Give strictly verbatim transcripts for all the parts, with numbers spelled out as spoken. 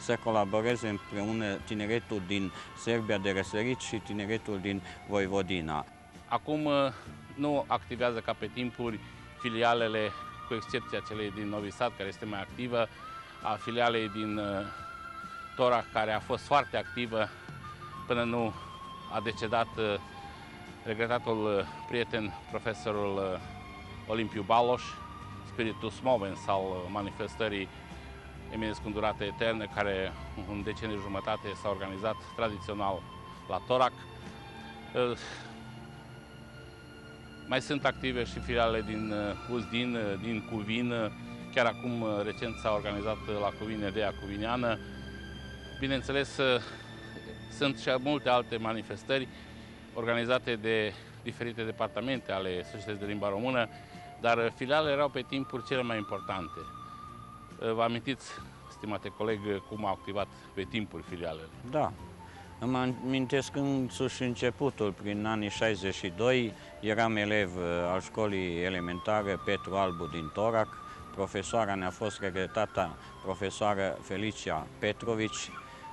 să colaboreze împreună tineretul din Serbia de Răsărit și tineretul din Voivodina. Acum nu activează ca pe timpuri filialele, cu excepția celei din Novi Sad, care este mai activă, a filialei din Torac, care a fost foarte activă până nu a decedat regretatul prieten, profesorul Olimpiu Baloș, spiritus movens al manifestării Eminescu Îndurare Eternă, care un deceniu jumătate s-a organizat tradițional la Torac. Mai sunt active și filiale din Uzdin, din Cuvin, chiar acum recent s-a organizat la Cuvin Edea Cuvineană. Bineînțeles, sunt și multe alte manifestări organizate de diferite departamente ale Societății de Limba Română, dar filialele erau pe timpuri cele mai importante. Vă amintiți, stimate coleg, cum au activat pe timpuri filialele? Da. Îmi amintesc însuși începutul, prin anii șaizeci și doi, eram elev al școlii elementare Petru Albu din Torac. Profesoara ne-a fost regretata profesoară Felicia Petrovici.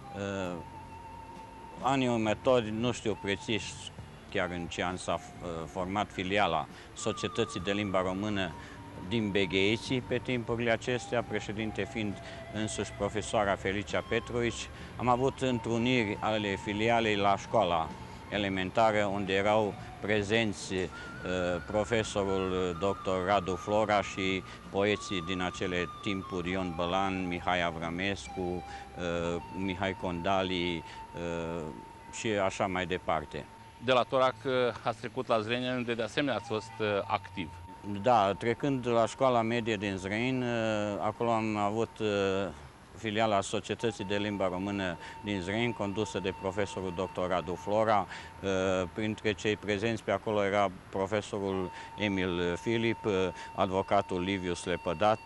Anii următori, nu știu precis chiar în ce an s-a format filiala Societății de Limba Română din Begheiții pe timpurile acestea, președinte fiind însuși profesoara Felicia Petrovici. Am avut întruniri ale filialei la școala elementară, unde erau prezenți uh, profesorul doctor Radu Flora și poeții din acele timpuri, Ion Bălan, Mihai Avramescu, uh, Mihai Condali uh, și așa mai departe. De la Torac ați trecut la Zrenjanin, unde de asemenea ați fost uh, activ. Da, trecând la școala medie din Zrein, acolo am avut filiala Societății de Limba Română din Zrein, condusă de profesorul doctor Radu Flora. Printre cei prezenți pe acolo era profesorul Emil Filip, advocatul Livius Lepădat,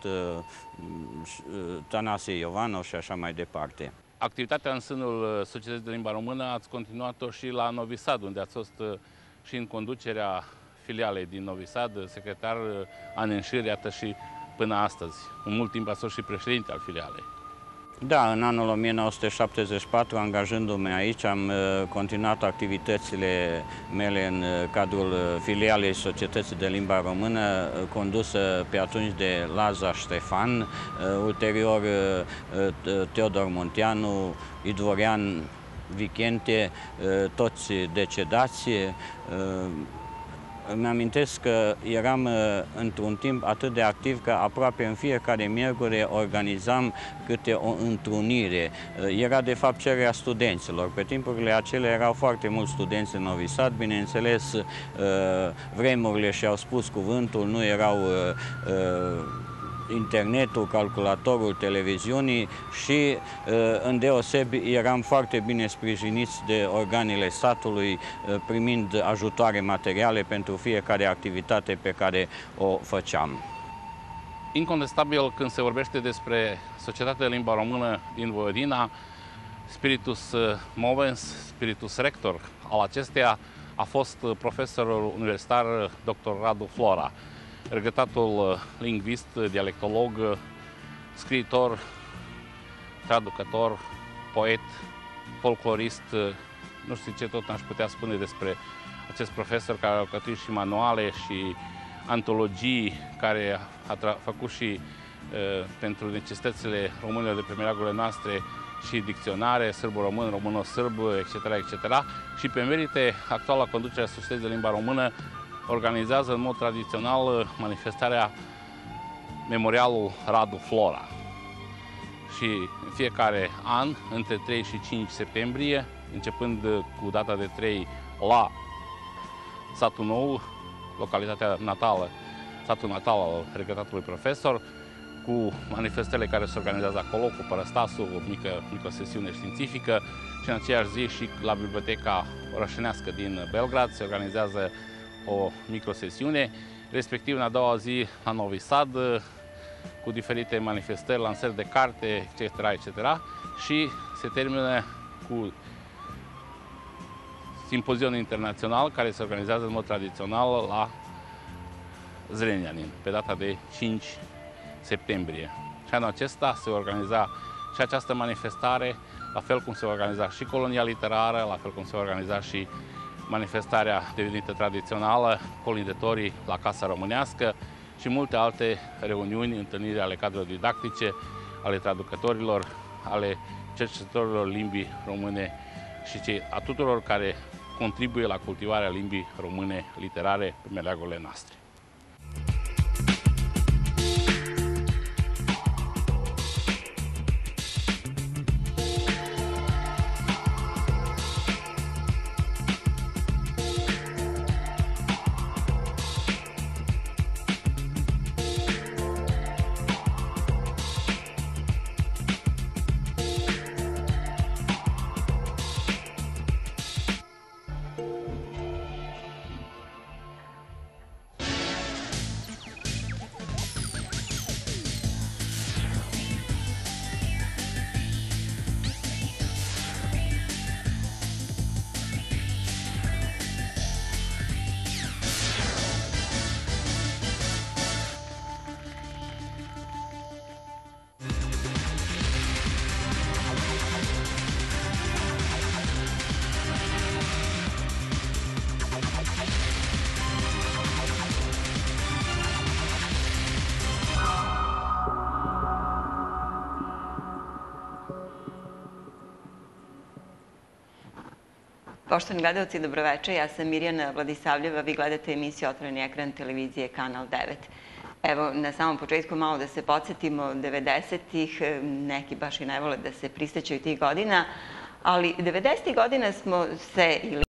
Tănase Iovanov și așa mai departe. Activitatea în sânul Societății de Limba Română ați continuat-o și la Novi Sad, unde ați fost și în conducerea filialei din Novi Sad, secretar an în șir, iată și până astăzi. În mult timp a fost și președinte al filialei. Da, în anul o mie nouă sute șaptezeci și patru, angajându-mă aici, am continuat activitățile mele în cadrul filialei Societății de Limba Română, condusă pe atunci de Laza Ștefan, ulterior Teodor Munteanu, Idvorian Vichente, toți decedați. Îmi amintesc că eram într-un timp atât de activ că aproape în fiecare miercuri organizam câte o întrunire. Era de fapt cererea studenților. Pe timpurile acelea erau foarte mulți studenți în Novi Sad, bineînțeles vremurile și-au spus cuvântul, nu erau internetul, calculatorul, televiziunii și îndeosebi eram foarte bine sprijiniți de organele statului, primind ajutoare materiale pentru fiecare activitate pe care o făceam. Incontestabil, când se vorbește despre Societatea de Limba Română din Voivodina, spiritus movens, spiritus rector al acesteia a fost profesorul universitar doctor Radu Flora, regretatul lingvist, dialectolog, scriitor, traducător, poet, folclorist, nu știu ce tot n-aș putea spune despre acest profesor, care a alcătuit și manuale și antologii, care a făcut și uh, pentru necesitățile românilor de pe meleagurile noastre și dicționare, sârbo-român, româno-sârb, et cetera, et cetera. Și pe merite, actuala conducere a Societății de Limba Română organizează în mod tradițional manifestarea Memorialul Radu Flora. Și în fiecare an, între trei și cinci septembrie, începând cu data de trei la Satul Nou, localitatea natală, satul natal al regretatului profesor, cu manifestările care se organizează acolo, cu părăstasul, o mică, mică sesiune științifică și în aceeași zi și la Biblioteca Orășenească din Belgrad se organizează o microsesiune, respectiv în a doua zi la Novi Sad, cu diferite manifestări, lansări de carte, et cetera, et cetera. Și se termină cu simpozion internațional care se organizează în mod tradițional la Zrenjanin, pe data de cinci septembrie. Și anul acesta se organiza și această manifestare, la fel cum se organiza și colonia literară, la fel cum se organiza și manifestarea devenită tradițională, colindătorii la Casa Românească și multe alte reuniuni, întâlniri ale cadrelor didactice, ale traducătorilor, ale cercetătorilor limbii române și a tuturor care contribuie la cultivarea limbii române literare pe meleagurile noastre. Poštovani gledalci, dobroveče. Ja sam Mirjana Vladisavljeva. Vi gledate emisiju Otvoreni ekran televizije Kanal devet. Evo, na samom početku malo da se podsjetimo devedesetih. Neki baš i ne vole da se prisećaju tih godina, ali devedesetih godina smo se ili